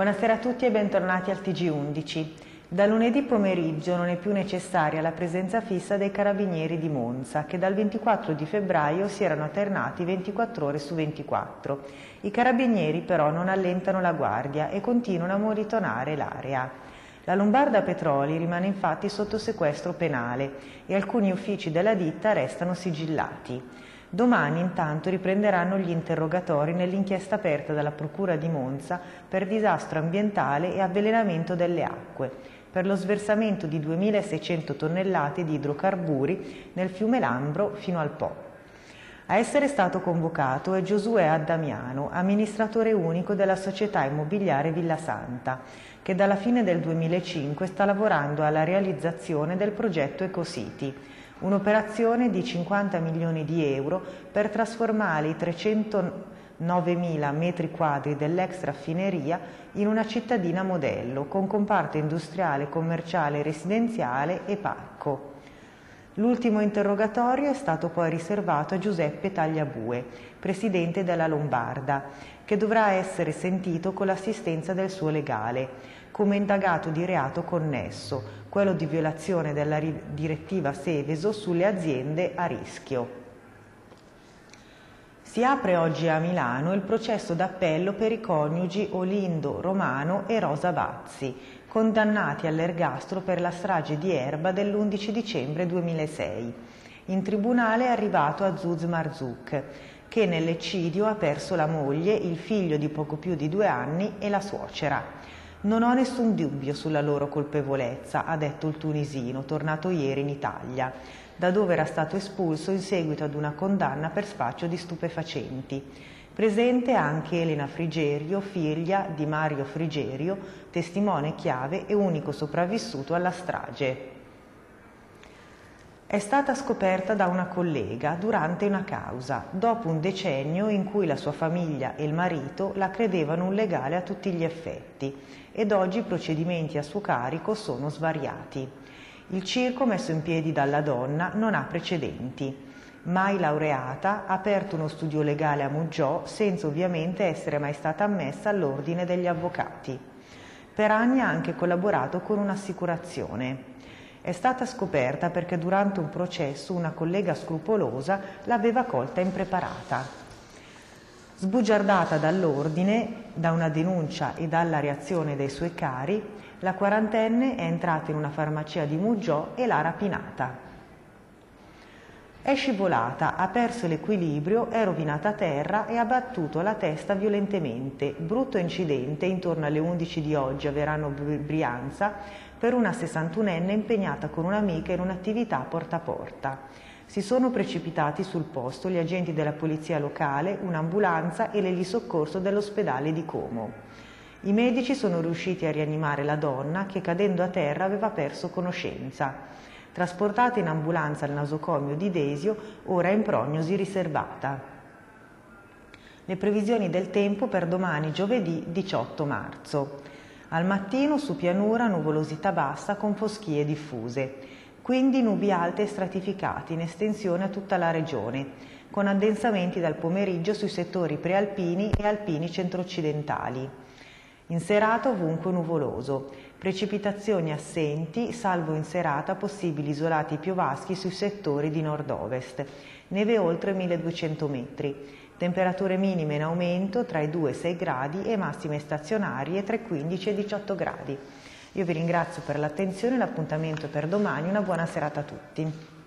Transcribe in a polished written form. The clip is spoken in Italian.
Buonasera a tutti e bentornati al TG11. Da lunedì pomeriggio non è più necessaria la presenza fissa dei carabinieri di Monza, che dal 24 di febbraio si erano alternati 24 ore su 24. I carabinieri però non allentano la guardia e continuano a monitorare l'area. La Lombarda Petroli rimane infatti sotto sequestro penale e alcuni uffici della ditta restano sigillati. Domani intanto riprenderanno gli interrogatori nell'inchiesta aperta dalla Procura di Monza per disastro ambientale e avvelenamento delle acque, per lo sversamento di 2.600 tonnellate di idrocarburi nel fiume Lambro fino al Po. A essere stato convocato è Giosuè Addamiano, amministratore unico della società immobiliare Villa Santa, che dalla fine del 2005 sta lavorando alla realizzazione del progetto Ecocity, un'operazione di 50 milioni di euro per trasformare i 309.000 metri quadri dell'ex raffineria in una cittadina modello, con comparto industriale, commerciale, residenziale e parco. L'ultimo interrogatorio è stato poi riservato a Giuseppe Tagliabue, presidente della Lombarda, che dovrà essere sentito con l'assistenza del suo legale, come indagato di reato connesso, quello di violazione della direttiva Seveso sulle aziende a rischio. Si apre oggi a Milano il processo d'appello per i coniugi Olindo Romano e Rosa Bazzi, condannati all'ergastolo per la strage di Erba dell'11 dicembre 2006. In tribunale è arrivato Azuz Marzouk, che nell'eccidio ha perso la moglie, il figlio di poco più di 2 anni e la suocera. Non ho nessun dubbio sulla loro colpevolezza, ha detto il tunisino, tornato ieri in Italia, da dove era stato espulso in seguito ad una condanna per spaccio di stupefacenti. Presente anche Elena Frigerio, figlia di Mario Frigerio, testimone chiave e unico sopravvissuto alla strage. È stata scoperta da una collega durante una causa, dopo un decennio in cui la sua famiglia e il marito la credevano un legale a tutti gli effetti, ed oggi i procedimenti a suo carico sono svariati. Il circo messo in piedi dalla donna non ha precedenti. Mai laureata, ha aperto uno studio legale a Muggiò senza ovviamente essere mai stata ammessa all'ordine degli avvocati. Per anni ha anche collaborato con un'assicurazione. È stata scoperta perché durante un processo una collega scrupolosa l'aveva colta impreparata. Sbugiardata dall'ordine, da una denuncia e dalla reazione dei suoi cari, la quarantenne è entrata in una farmacia di Muggiò e l'ha rapinata. È scivolata, ha perso l'equilibrio, è rovinata a terra e ha battuto la testa violentemente. Brutto incidente intorno alle 11 di oggi a Verano Brianza per una 61enne impegnata con un'amica in un'attività porta a porta. Si sono precipitati sul posto gli agenti della polizia locale, un'ambulanza e l'elisoccorso dell'ospedale di Como. I medici sono riusciti a rianimare la donna che, cadendo a terra, aveva perso conoscenza. Trasportata in ambulanza al nosocomio di Desio, ora in prognosi riservata. Le previsioni del tempo per domani giovedì 18 marzo. Al mattino su pianura nuvolosità bassa con foschie diffuse, quindi nubi alte e stratificate in estensione a tutta la regione, con addensamenti dal pomeriggio sui settori prealpini e alpini centro-occidentali. In serata ovunque nuvoloso, precipitazioni assenti, salvo in serata possibili isolati piovaschi sui settori di nord-ovest, neve oltre 1200 metri, temperature minime in aumento tra i 2 e 6 gradi e massime stazionarie tra i 15 e i 18 gradi. Io vi ringrazio per l'attenzione, l'appuntamento è per domani, una buona serata a tutti.